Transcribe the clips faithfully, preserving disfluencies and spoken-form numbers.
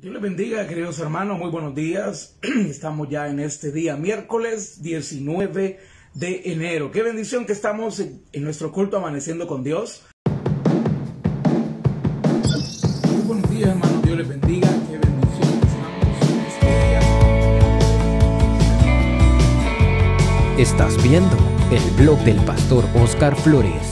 Dios les bendiga, queridos hermanos, muy buenos días. Estamos ya en este día, miércoles diecinueve de enero. Qué bendición que estamos en, en nuestro culto amaneciendo con Dios. Muy buenos días, hermanos, Dios les bendiga. Qué bendición que estamos en este día. Estás viendo el blog del pastor Oscar Flores.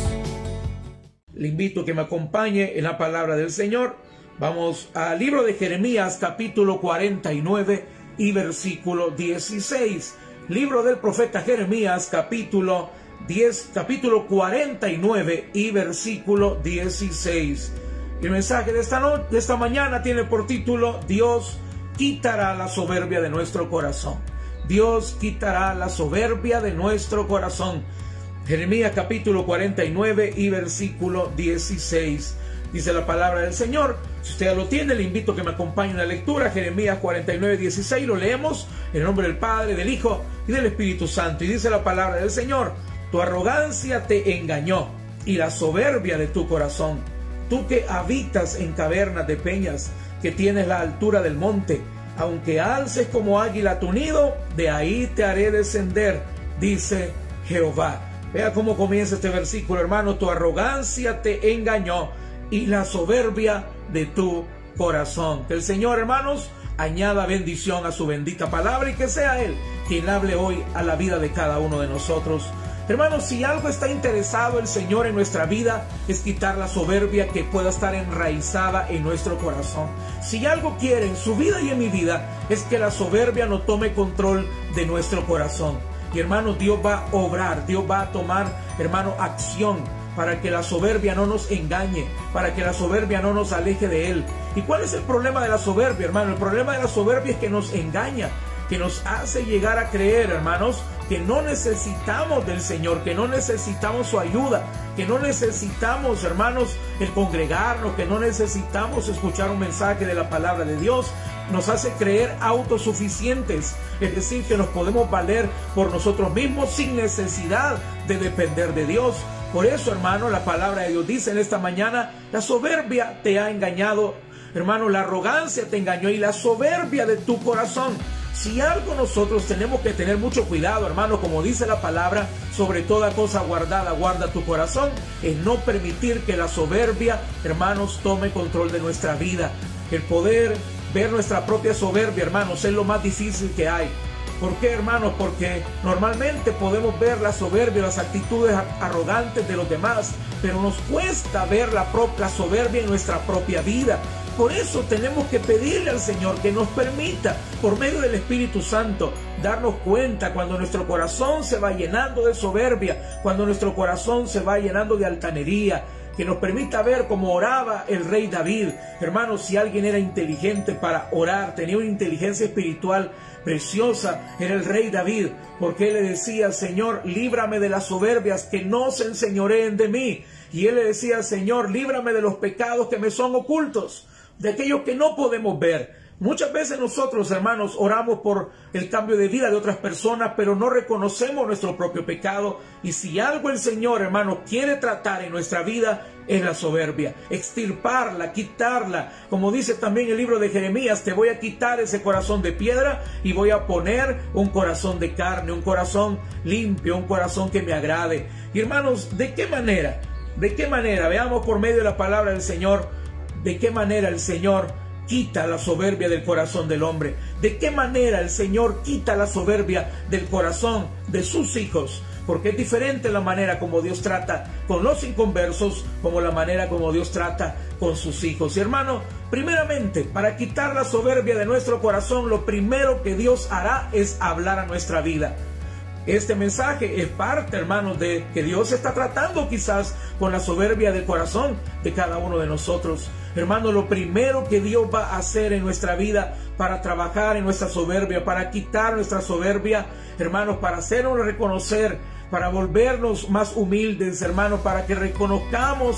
Le invito a que me acompañe en la palabra del Señor. Vamos al libro de Jeremías, capítulo cuarenta y nueve y versículo dieciséis. Libro del profeta Jeremías, capítulo diez, capítulo cuarenta y nueve y versículo dieciséis. El mensaje de esta noche, de esta mañana, tiene por título: Dios quitará la soberbia de nuestro corazón. Dios quitará la soberbia de nuestro corazón. Jeremías capítulo cuarenta y nueve y versículo dieciséis. Dice la palabra del Señor. Si usted ya lo tiene, le invito a que me acompañe en la lectura. Jeremías cuarenta y nueve, dieciséis. Lo leemos en el nombre del Padre, del Hijo y del Espíritu Santo. Y dice la palabra del Señor: tu arrogancia te engañó y la soberbia de tu corazón. Tú que habitas en cavernas de peñas, que tienes la altura del monte, aunque alces como águila tu nido, de ahí te haré descender, dice Jehová. Vea cómo comienza este versículo, hermano. Tu arrogancia te engañó y la soberbia de tu corazón. Que el Señor, hermanos, añada bendición a su bendita palabra y que sea Él quien hable hoy a la vida de cada uno de nosotros. Hermanos, si algo está interesado el Señor en nuestra vida, es quitar la soberbia que pueda estar enraizada en nuestro corazón. Si algo quiere en su vida y en mi vida, es que la soberbia no tome control de nuestro corazón. Y hermanos, Dios va a obrar, Dios va a tomar, hermano, acción para que la soberbia no nos engañe, para que la soberbia no nos aleje de Él. ¿Y cuál es el problema de la soberbia, hermano? El problema de la soberbia es que nos engaña, que nos hace llegar a creer, hermanos, que no necesitamos del Señor, que no necesitamos su ayuda, que no necesitamos, hermanos, el congregarnos, que no necesitamos escuchar un mensaje de la palabra de Dios. Nos hace creer autosuficientes, es decir, que nos podemos valer por nosotros mismos sin necesidad de depender de Dios. Por eso, hermano, la palabra de Dios dice en esta mañana: la soberbia te ha engañado, hermano, la arrogancia te engañó y la soberbia de tu corazón. Si algo nosotros tenemos que tener mucho cuidado, hermano, como dice la palabra, sobre toda cosa guardada, guarda tu corazón, es no permitir que la soberbia, hermanos, tome control de nuestra vida. El poder ver nuestra propia soberbia, hermanos, es lo más difícil que hay. ¿Por qué, hermanos? Porque normalmente podemos ver la soberbia, las actitudes arrogantes de los demás, pero nos cuesta ver la, propia soberbia en nuestra propia vida. Por eso tenemos que pedirle al Señor que nos permita, por medio del Espíritu Santo, darnos cuenta cuando nuestro corazón se va llenando de soberbia, cuando nuestro corazón se va llenando de altanería, que nos permita ver cómo oraba el rey David. Hermanos, si alguien era inteligente para orar, tenía una inteligencia espiritual preciosa, era el rey David, porque él le decía: Señor, líbrame de las soberbias, que no se enseñoreen de mí. Y él le decía: Señor, líbrame de los pecados que me son ocultos, de aquellos que no podemos ver. Muchas veces nosotros, hermanos, oramos por el cambio de vida de otras personas, pero no reconocemos nuestro propio pecado. Y si algo el Señor, hermano, quiere tratar en nuestra vida, es la soberbia, extirparla, quitarla. Como dice también el libro de Jeremías: te voy a quitar ese corazón de piedra y voy a poner un corazón de carne, un corazón limpio, un corazón que me agrade. Y hermanos, ¿de qué manera? ¿De qué manera? Veamos por medio de la palabra del Señor, de qué manera el Señor quita la soberbia del corazón del hombre. ¿De qué manera el Señor quita la soberbia del corazón de sus hijos? Porque es diferente la manera como Dios trata con los inconversos, como la manera como Dios trata con sus hijos. Y hermano, primeramente, para quitar la soberbia de nuestro corazón, lo primero que Dios hará es hablar a nuestra vida. Este mensaje es parte, hermanos, de que Dios está tratando quizás con la soberbia del corazón de cada uno de nosotros. Hermano, lo primero que Dios va a hacer en nuestra vida para trabajar en nuestra soberbia, para quitar nuestra soberbia, hermanos, para hacernos reconocer, para volvernos más humildes, hermanos, para que reconozcamos,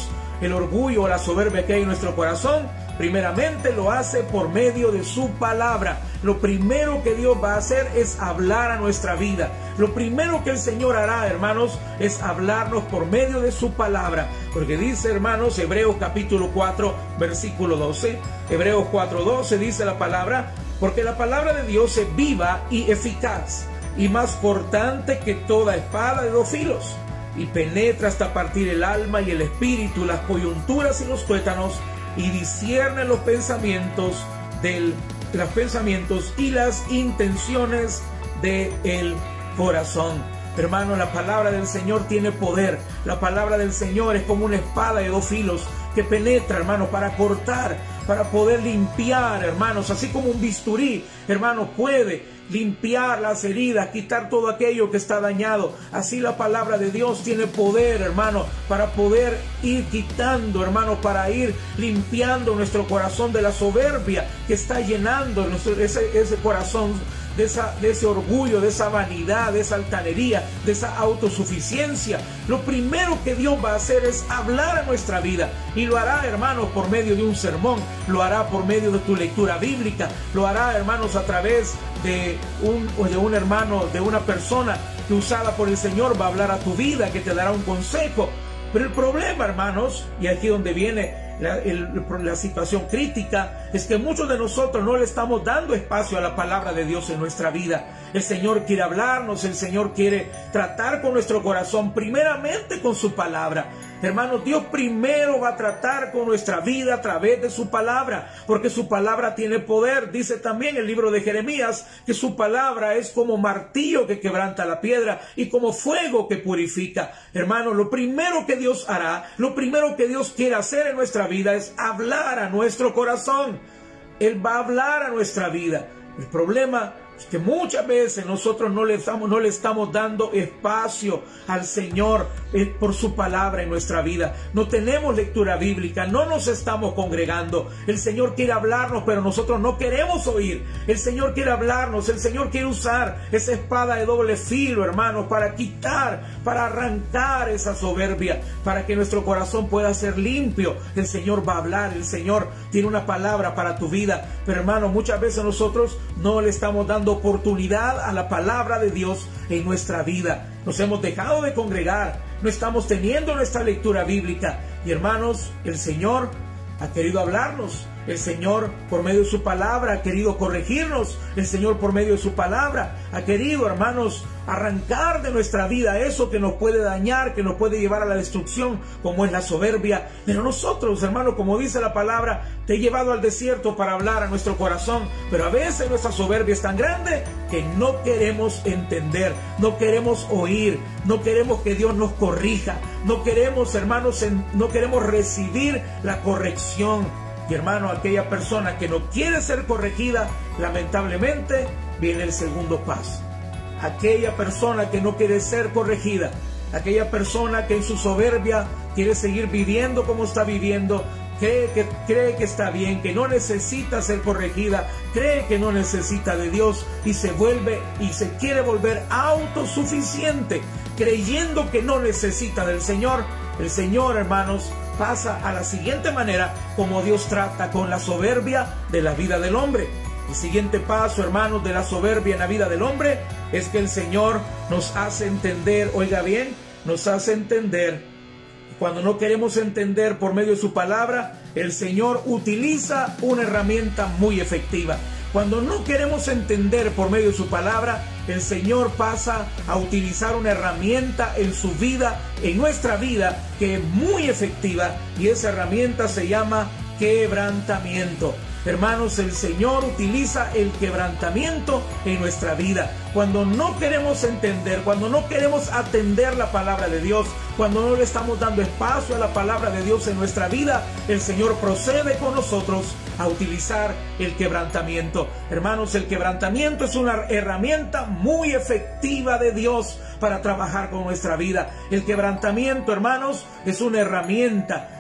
el orgullo o la soberbia que hay en nuestro corazón? Primeramente lo hace por medio de su palabra. Lo primero que Dios va a hacer es hablar a nuestra vida. Lo primero que el Señor hará, hermanos, es hablarnos por medio de su palabra. Porque dice, hermanos, Hebreos capítulo cuatro, versículo doce. Hebreos cuatro, doce dice la palabra: porque la palabra de Dios es viva y eficaz, y más cortante que toda espada de dos filos, y penetra hasta partir el alma y el espíritu, las coyunturas y los tuétanos, y discierne los pensamientos del, los pensamientos y las intenciones del corazón. Hermano, la palabra del Señor tiene poder. La palabra del Señor es como una espada de dos filos que penetra, hermano, para cortar, para poder limpiar, hermanos, así como un bisturí, hermano, puede limpiar las heridas, quitar todo aquello que está dañado. Así la palabra de Dios tiene poder, hermano, para poder ir quitando, hermano, para ir limpiando nuestro corazón de la soberbia que está llenando nuestro, ese, ese corazón de, esa, de ese orgullo, de esa vanidad, de esa altanería, de esa autosuficiencia. Lo primero que Dios va a hacer es hablar a nuestra vida, y lo hará, hermanos, por medio de un sermón, lo hará por medio de tu lectura bíblica, lo hará, hermanos, a través de un, de un hermano, de una persona que usada por el Señor va a hablar a tu vida, que te dará un consejo. Pero el problema, hermanos, y aquí donde viene la, el, la situación crítica, es que muchos de nosotros no le estamos dando espacio a la palabra de Dios en nuestra vida. El Señor quiere hablarnos, el Señor quiere tratar con nuestro corazón, primeramente con su palabra. Hermanos, Dios primero va a tratar con nuestra vida a través de su palabra, porque su palabra tiene poder. Dice también el libro de Jeremías que su palabra es como martillo que quebranta la piedra y como fuego que purifica. Hermanos, lo primero que Dios hará, lo primero que Dios quiere hacer en nuestra vida es hablar a nuestro corazón. Él va a hablar a nuestra vida. El problema es que muchas veces nosotros no le estamos, no le estamos dando espacio al Señor eh, por su palabra en nuestra vida. No tenemos lectura bíblica, no nos estamos congregando. El Señor quiere hablarnos, pero nosotros no queremos oír. El Señor quiere hablarnos, el Señor quiere usar esa espada de doble filo, hermanos, para quitar, para arrancar esa soberbia, para que nuestro corazón pueda ser limpio. El Señor va a hablar, el Señor tiene una palabra para tu vida. Pero, hermano, muchas veces nosotros no le estamos dando oportunidad a la palabra de Dios en nuestra vida. Nos hemos dejado de congregar, no estamos teniendo nuestra lectura bíblica. Y, hermanos, el Señor ha querido hablarnos. El Señor, por medio de su palabra, ha querido corregirnos. El Señor, por medio de su palabra, ha querido, hermanos, arrancar de nuestra vida eso que nos puede dañar, que nos puede llevar a la destrucción, como es la soberbia. Pero nosotros, hermanos, como dice la palabra, te he llevado al desierto para hablar a nuestro corazón. Pero a veces nuestra soberbia es tan grande que no queremos entender, no queremos oír, no queremos que Dios nos corrija, no queremos, hermanos, no queremos recibir la corrección. Y, hermano, aquella persona que no quiere ser corregida, lamentablemente viene el segundo paso. Aquella persona que no quiere ser corregida, aquella persona que en su soberbia quiere seguir viviendo como está viviendo, cree que, cree que está bien, que no necesita ser corregida, cree que no necesita de Dios, y se vuelve y se quiere volver autosuficiente, creyendo que no necesita del Señor. El Señor, hermanos, pasa a la siguiente manera como Dios trata con la soberbia de la vida del hombre. El siguiente paso, hermanos, de la soberbia en la vida del hombre es que el Señor nos hace entender, oiga bien, nos hace entender. Cuando no queremos entender por medio de su palabra, el Señor utiliza una herramienta muy efectiva. Cuando no queremos entender por medio de su palabra, el Señor pasa a utilizar una herramienta en su vida, en nuestra vida, que es muy efectiva, y esa herramienta se llama quebrantamiento. Hermanos, el Señor utiliza el quebrantamiento en nuestra vida. Cuando no queremos entender, cuando no queremos atender la palabra de Dios, cuando no le estamos dando espacio a la palabra de Dios en nuestra vida, el Señor procede con nosotros a utilizar el quebrantamiento. Hermanos, el quebrantamiento es una herramienta muy efectiva de Dios para trabajar con nuestra vida. El quebrantamiento, hermanos, es una herramienta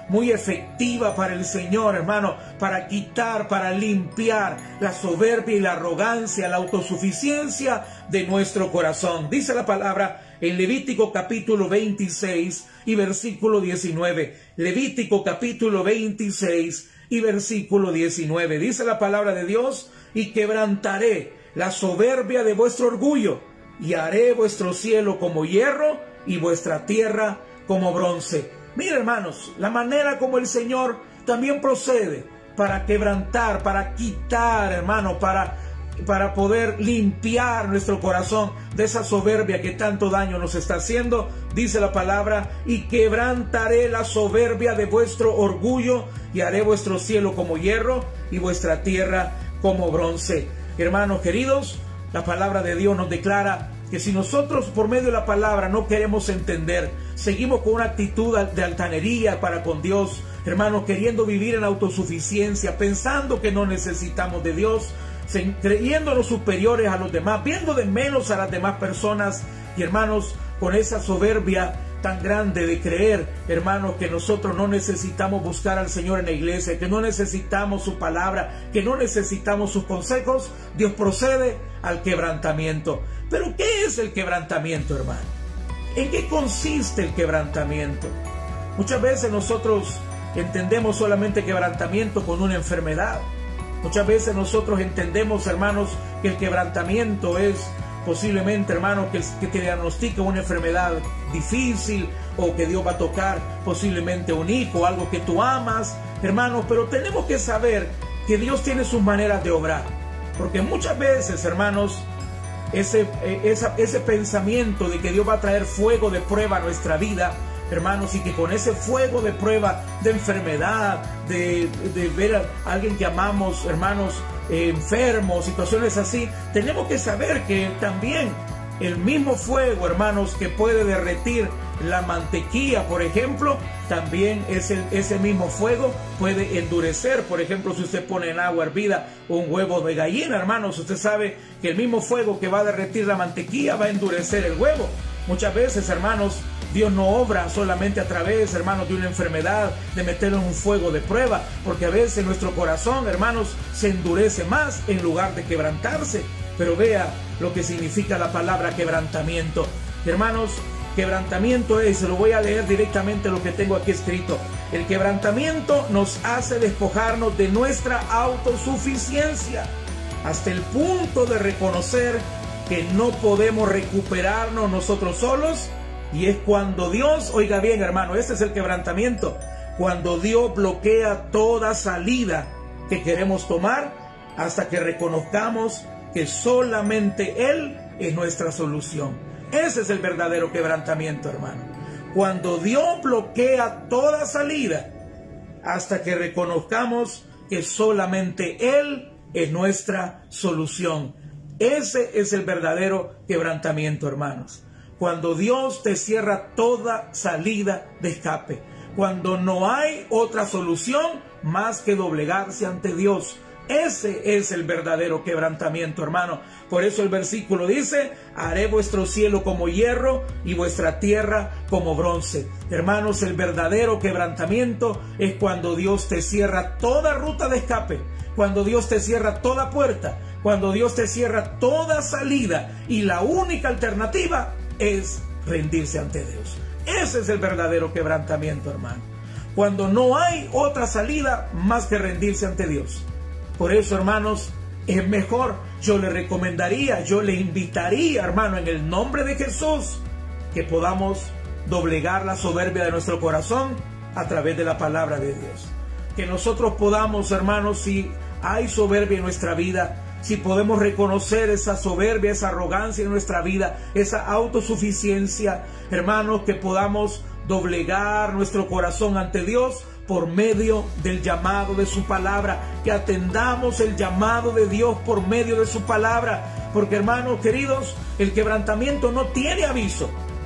muy efectiva para el Señor, hermano, para quitar, para limpiar la soberbia y la arrogancia, la autosuficiencia de nuestro corazón. Dice la palabra en Levítico capítulo veintiséis y versículo diecinueve. Levítico capítulo veintiséis y versículo diecinueve. Dice la palabra de Dios: y quebrantaré la soberbia de vuestro orgullo, y haré vuestro cielo como hierro y vuestra tierra como bronce. Mira, hermanos, la manera como el Señor también procede para quebrantar, para quitar, hermano, para, para poder limpiar nuestro corazón de esa soberbia que tanto daño nos está haciendo. Dice la palabra: y quebrantaré la soberbia de vuestro orgullo, y haré vuestro cielo como hierro y vuestra tierra como bronce. Hermanos queridos, la palabra de Dios nos declara que si nosotros por medio de la palabra no queremos entender, seguimos con una actitud de altanería para con Dios, hermanos, queriendo vivir en autosuficiencia, pensando que no necesitamos de Dios, creyéndonos superiores a los demás, viendo de menos a las demás personas, y hermanos, con esa soberbia tan grande de creer, hermanos, que nosotros no necesitamos buscar al Señor en la iglesia, que no necesitamos su palabra, que no necesitamos sus consejos, Dios procede al quebrantamiento. Pero ¿qué es el quebrantamiento, hermano? ¿En qué consiste el quebrantamiento? Muchas veces nosotros entendemos solamente quebrantamiento con una enfermedad. Muchas veces nosotros entendemos, hermanos, que el quebrantamiento es posiblemente, hermano, que, que te diagnostica una enfermedad difícil, o que Dios va a tocar posiblemente un hijo, algo que tú amas, hermanos. Pero tenemos que saber que Dios tiene sus maneras de obrar, porque muchas veces, hermanos, ese, esa, ese pensamiento de que Dios va a traer fuego de prueba a nuestra vida, hermanos, y que con ese fuego de prueba, de enfermedad, de, de ver a alguien que amamos, hermanos, eh, enfermos, situaciones así, tenemos que saber que también el mismo fuego, hermanos, que puede derretir la mantequilla, por ejemplo, también ese, ese mismo fuego puede endurecer. Por ejemplo, si usted pone en agua hervida un huevo de gallina, hermanos, usted sabe que el mismo fuego que va a derretir la mantequilla va a endurecer el huevo. Muchas veces, hermanos, Dios no obra solamente a través, hermanos, de una enfermedad, de meterlo en un fuego de prueba, porque a veces nuestro corazón, hermanos, se endurece más en lugar de quebrantarse. Pero vea lo que significa la palabra quebrantamiento. Hermanos, quebrantamiento es, se lo voy a leer directamente lo que tengo aquí escrito. El quebrantamiento nos hace despojarnos de nuestra autosuficiencia hasta el punto de reconocer que no podemos recuperarnos nosotros solos. Y es cuando Dios, oiga bien, hermano, este es el quebrantamiento, cuando Dios bloquea toda salida que queremos tomar hasta que reconozcamos que solamente Él es nuestra solución. Ese es el verdadero quebrantamiento, hermano. Cuando Dios bloquea toda salida hasta que reconozcamos que solamente Él es nuestra solución. Ese es el verdadero quebrantamiento, hermanos. Cuando Dios te cierra toda salida de escape, cuando no hay otra solución más que doblegarse ante Dios. Ese es el verdadero quebrantamiento, hermano. Por eso el versículo dice: haré vuestro cielo como hierro y vuestra tierra como bronce. Hermanos, el verdadero quebrantamiento es cuando Dios te cierra toda ruta de escape, cuando Dios te cierra toda puerta, cuando Dios te cierra toda salida, y la única alternativa es rendirse ante Dios. Ese es el verdadero quebrantamiento, hermano. Cuando no hay otra salida más que rendirse ante Dios. Por eso, hermanos, es mejor, yo le recomendaría, yo le invitaría, hermano, en el nombre de Jesús, que podamos doblegar la soberbia de nuestro corazón a través de la palabra de Dios. Que nosotros podamos, hermanos, si hay soberbia en nuestra vida, si podemos reconocer esa soberbia, esa arrogancia en nuestra vida, esa autosuficiencia, hermanos, que podamos doblegar nuestro corazón ante Dios por medio del llamado de su palabra, que atendamos el llamado de Dios por medio de su palabra, porque, hermanos queridos, el quebrantamiento no tiene aviso.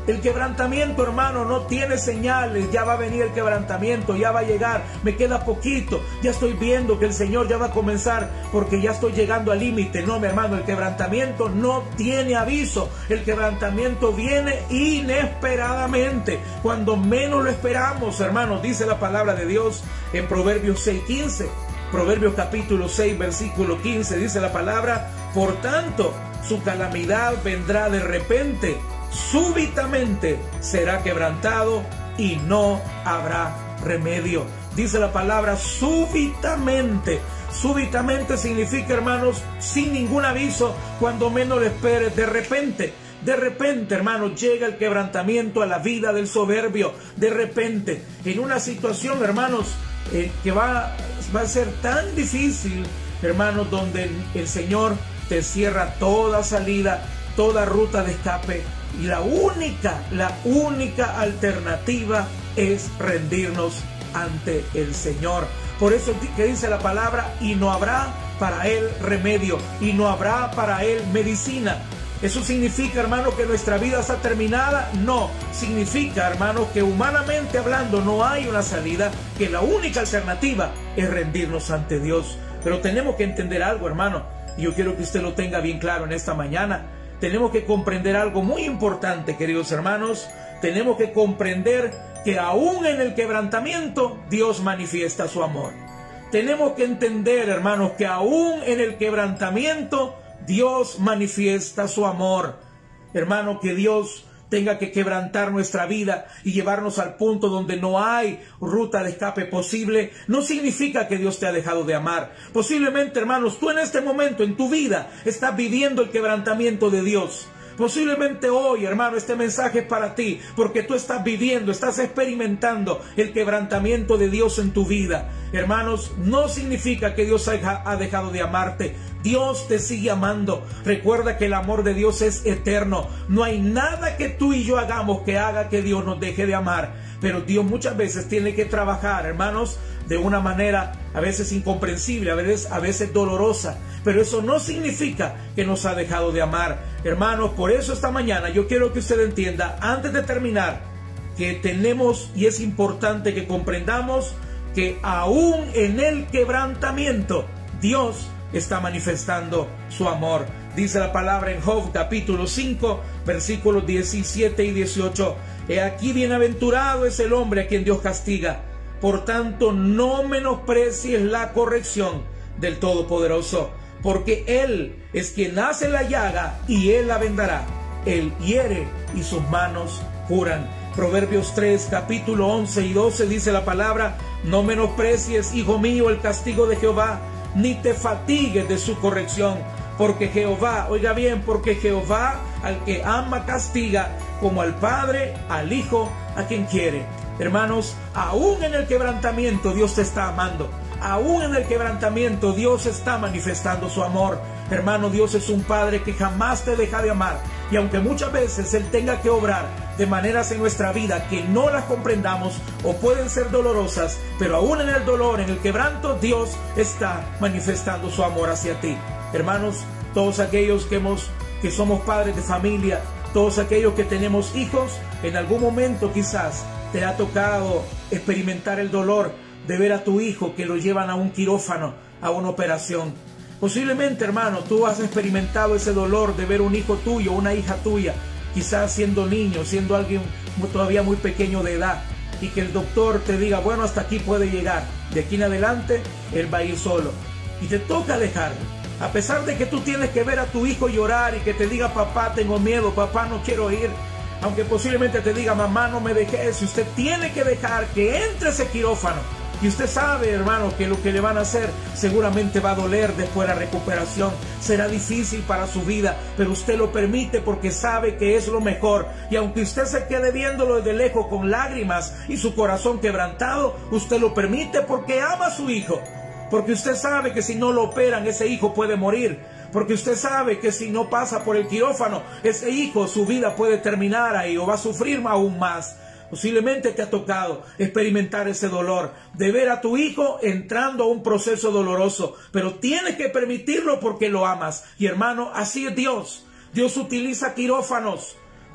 El quebrantamiento, hermano, no tiene señales. Ya va a venir el quebrantamiento, ya va a llegar, me queda poquito, ya estoy viendo que el Señor ya va a comenzar porque ya estoy llegando al límite. No, mi hermano, el quebrantamiento no tiene aviso. El quebrantamiento viene inesperadamente, cuando menos lo esperamos, hermano. Dice la palabra de Dios en Proverbios seis quince. Proverbios capítulo seis, versículo quince, dice la palabra: por tanto, su calamidad vendrá de repente, súbitamente será quebrantado y no habrá remedio. Dice la palabra súbitamente. Súbitamente significa, hermanos, sin ningún aviso, cuando menos lo esperes, de repente. De repente, hermanos, llega el quebrantamiento a la vida del soberbio. De repente, en una situación, hermanos, eh, que va, va a ser tan difícil, hermanos, donde el, el Señor te cierra toda salida, toda ruta de escape. Y la única, la única alternativa es rendirnos ante el Señor. Por eso que dice la palabra: y no habrá para él remedio, y no habrá para él medicina. ¿Eso significa, hermano, que nuestra vida está terminada? No. Significa, hermano, que humanamente hablando no hay una salida, que la única alternativa es rendirnos ante Dios. Pero tenemos que entender algo, hermano, y yo quiero que usted lo tenga bien claro en esta mañana. Tenemos que comprender algo muy importante, queridos hermanos. Tenemos que comprender que aún en el quebrantamiento Dios manifiesta su amor. Tenemos que entender, hermanos, que aún en el quebrantamiento Dios manifiesta su amor. Hermano, que Dios tenga que quebrantar nuestra vida y llevarnos al punto donde no hay ruta de escape posible, no significa que Dios te ha dejado de amar. Posiblemente, hermanos, tú en este momento en tu vida estás viviendo el quebrantamiento de Dios. Posiblemente hoy, hermano, este mensaje es para ti, porque tú estás viviendo, estás experimentando el quebrantamiento de Dios en tu vida. Hermanos, no significa que Dios ha dejado de amarte. Dios te sigue amando. Recuerda que el amor de Dios es eterno. No hay nada que tú y yo hagamos que haga que Dios nos deje de amar. Pero Dios muchas veces tiene que trabajar, hermanos, de una manera a veces incomprensible, a veces, a veces dolorosa. Pero eso no significa que nos ha dejado de amar. Hermanos, por eso esta mañana yo quiero que usted entienda, antes de terminar, que tenemos y es importante que comprendamos que aún en el quebrantamiento Dios está manifestando su amor. Dice la palabra en Job capítulo cinco, versículos diecisiete y dieciocho. He aquí bienaventurado es el hombre a quien Dios castiga. Por tanto, no menosprecies la corrección del Todopoderoso, porque Él es quien hace la llaga y Él la vendará. Él hiere y sus manos curan. Proverbios tres, capítulo once y doce dice la palabra: no menosprecies, hijo mío, el castigo de Jehová, ni te fatigues de su corrección, porque Jehová, oiga bien, porque Jehová al que ama castiga, como al padre, al hijo, a quien quiere. Hermanos, aún en el quebrantamiento Dios te está amando. Aún en el quebrantamiento Dios está manifestando su amor. Hermano, Dios es un Padre que jamás te deja de amar. Y aunque muchas veces Él tenga que obrar de maneras en nuestra vida que no las comprendamos o pueden ser dolorosas, pero aún en el dolor, en el quebranto, Dios está manifestando su amor hacia ti. Hermanos, todos aquellos que, hemos, que somos padres de familia, todos aquellos que tenemos hijos, en algún momento quizás te ha tocado experimentar el dolor de ver a tu hijo que lo llevan a un quirófano, a una operación. Posiblemente, hermano, tú has experimentado ese dolor de ver un hijo tuyo, una hija tuya, quizás siendo niño, siendo alguien todavía muy pequeño de edad, y que el doctor te diga, bueno, hasta aquí puede llegar, de aquí en adelante él va a ir solo, y te toca dejarlo. A pesar de que tú tienes que ver a tu hijo llorar y que te diga, papá, tengo miedo, papá, no quiero ir, aunque posiblemente te diga, mamá, no me dejes, usted tiene que dejar que entre ese quirófano. Y usted sabe, hermano, que lo que le van a hacer seguramente va a doler después de la recuperación. Será difícil para su vida, pero usted lo permite porque sabe que es lo mejor. Y aunque usted se quede viéndolo desde lejos con lágrimas y su corazón quebrantado, usted lo permite porque ama a su hijo. Porque usted sabe que si no lo operan, ese hijo puede morir. Porque usted sabe que si no pasa por el quirófano, ese hijo, su vida puede terminar ahí o va a sufrir aún más. Posiblemente te ha tocado experimentar ese dolor de ver a tu hijo entrando a un proceso doloroso, pero tienes que permitirlo porque lo amas. Y hermano, así es Dios. Dios utiliza quirófanos.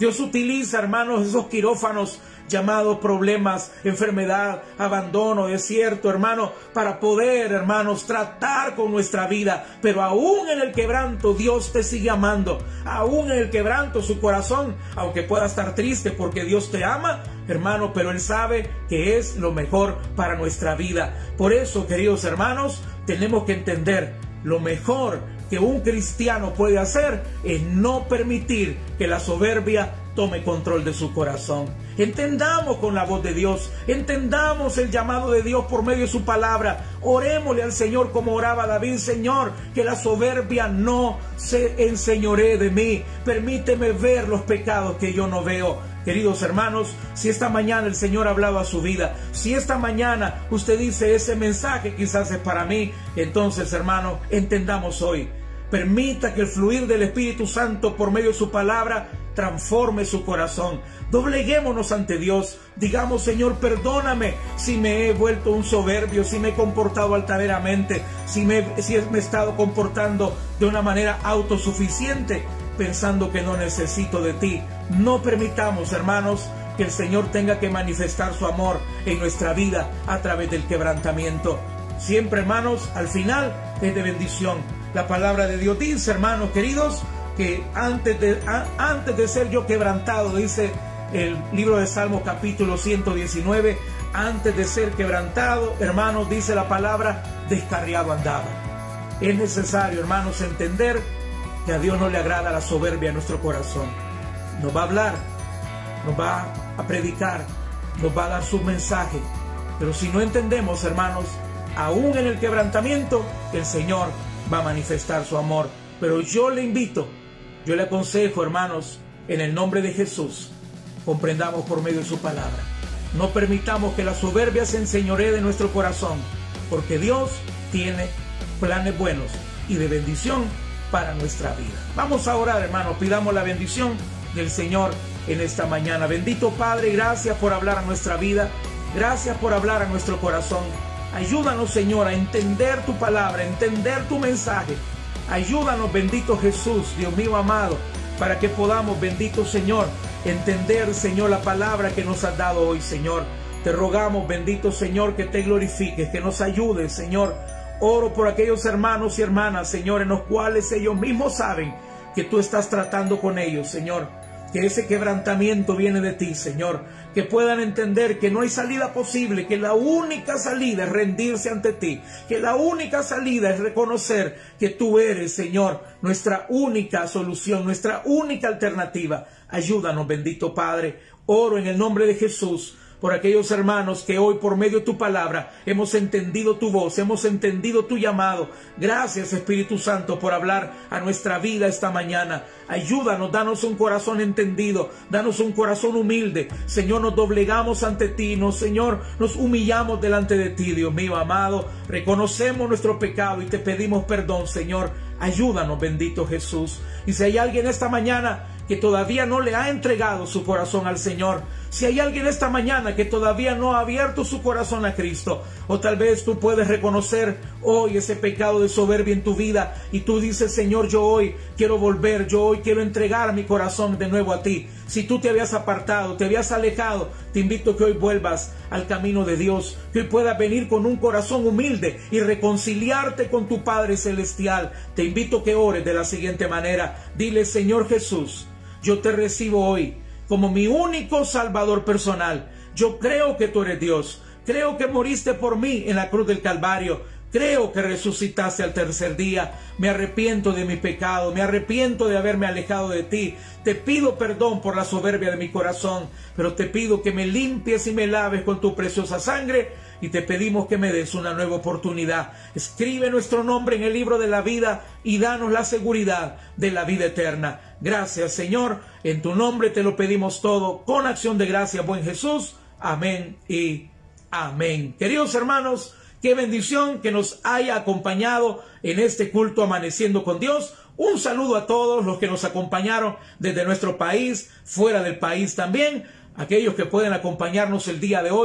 Dios utiliza, hermanos, esos quirófanos llamados problemas, enfermedad, abandono, desierto, hermano, para poder, hermanos, tratar con nuestra vida. Pero aún en el quebranto, Dios te sigue amando. Aún en el quebranto, su corazón, aunque pueda estar triste porque Dios te ama, hermano, pero Él sabe que es lo mejor para nuestra vida. Por eso, queridos hermanos, tenemos que entender lo mejor que un cristiano puede hacer es no permitir que la soberbia tome control de su corazón. Entendamos con la voz de Dios, entendamos el llamado de Dios por medio de su palabra. Orémosle al Señor como oraba David: Señor, que la soberbia no se enseñoree de mí. Permíteme ver los pecados que yo no veo. Queridos hermanos, si esta mañana el Señor ha hablado a su vida, si esta mañana usted dice: ese mensaje quizás es para mí, entonces, hermano, entendamos hoy. Permita que el fluir del Espíritu Santo por medio de su palabra transforme su corazón. Dobleguémonos ante Dios. Digamos: Señor, perdóname si me he vuelto un soberbio, si me he comportado altaneramente, si me, si me he estado comportando de una manera autosuficiente, pensando que no necesito de ti. No permitamos, hermanos, que el Señor tenga que manifestar su amor en nuestra vida a través del quebrantamiento. Siempre, hermanos, al final es de bendición. La palabra de Dios dice, hermanos queridos, que antes de, a, antes de ser yo quebrantado, dice el libro de Salmos capítulo ciento diecinueve, antes de ser quebrantado, hermanos, dice la palabra, descarriado andaba. Es necesario, hermanos, entender que a Dios no le agrada la soberbia en nuestro corazón. Nos va a hablar, nos va a predicar, nos va a dar su mensaje, pero si no entendemos, hermanos, aún en el quebrantamiento, el Señor va a manifestar su amor. Pero yo le invito, yo le aconsejo, hermanos, en el nombre de Jesús, comprendamos por medio de su palabra. No permitamos que la soberbia se enseñoree de nuestro corazón, porque Dios tiene planes buenos y de bendición para nuestra vida. Vamos a orar, hermanos, pidamos la bendición del Señor en esta mañana. Bendito Padre, gracias por hablar a nuestra vida, gracias por hablar a nuestro corazón. Ayúdanos, Señor, a entender tu palabra, a entender tu mensaje. Ayúdanos, bendito Jesús, Dios mío amado, para que podamos, bendito Señor, entender, Señor, la palabra que nos has dado hoy, Señor. Te rogamos, bendito Señor, que te glorifiques, que nos ayudes, Señor. Oro por aquellos hermanos y hermanas, Señor, en los cuales ellos mismos saben que tú estás tratando con ellos, Señor. Que ese quebrantamiento viene de ti, Señor. Que puedan entender que no hay salida posible, que la única salida es rendirse ante ti, que la única salida es reconocer que tú eres, Señor, nuestra única solución, nuestra única alternativa. Ayúdanos, bendito Padre. Oro en el nombre de Jesús por aquellos hermanos que hoy por medio de tu palabra hemos entendido tu voz, hemos entendido tu llamado. Gracias, Espíritu Santo, por hablar a nuestra vida esta mañana. Ayúdanos, danos un corazón entendido, danos un corazón humilde. Señor, nos doblegamos ante ti, nos, Señor, nos humillamos delante de ti, Dios mío amado. Reconocemos nuestro pecado y te pedimos perdón, Señor. Ayúdanos, bendito Jesús. Y si hay alguien esta mañana que todavía no le ha entregado su corazón al Señor, si hay alguien esta mañana que todavía no ha abierto su corazón a Cristo, o tal vez tú puedes reconocer hoy ese pecado de soberbia en tu vida y tú dices: Señor, yo hoy quiero volver, yo hoy quiero entregar mi corazón de nuevo a ti. Si tú te habías apartado, te habías alejado, te invito a que hoy vuelvas al camino de Dios, que hoy puedas venir con un corazón humilde y reconciliarte con tu Padre Celestial. Te invito a que ores de la siguiente manera. Dile: Señor Jesús, yo te recibo hoy como mi único Salvador personal. Yo creo que tú eres Dios. Creo que moriste por mí en la cruz del Calvario. Creo que resucitaste al tercer día. Me arrepiento de mi pecado. Me arrepiento de haberme alejado de ti. Te pido perdón por la soberbia de mi corazón. Pero te pido que me limpies y me laves con tu preciosa sangre. Y te pedimos que me des una nueva oportunidad. Escribe nuestro nombre en el libro de la vida y danos la seguridad de la vida eterna. Gracias, Señor. En tu nombre te lo pedimos todo, con acción de gracia, buen Jesús. Amén y amén. Queridos hermanos, qué bendición que nos haya acompañado en este culto Amaneciendo con Dios. Un saludo a todos los que nos acompañaron desde nuestro país, fuera del país también. Aquellos que pueden acompañarnos el día de hoy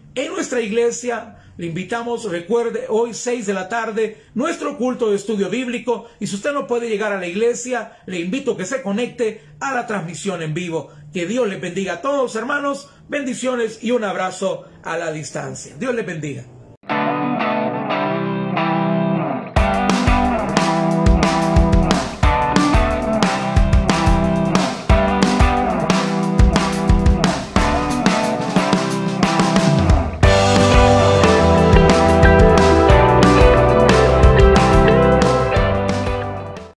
en nuestra iglesia. Le invitamos, recuerde, hoy seis de la tarde, nuestro culto de estudio bíblico. Y si usted no puede llegar a la iglesia, le invito a que se conecte a la transmisión en vivo. Que Dios les bendiga a todos, hermanos. Bendiciones y un abrazo a la distancia. Dios les bendiga.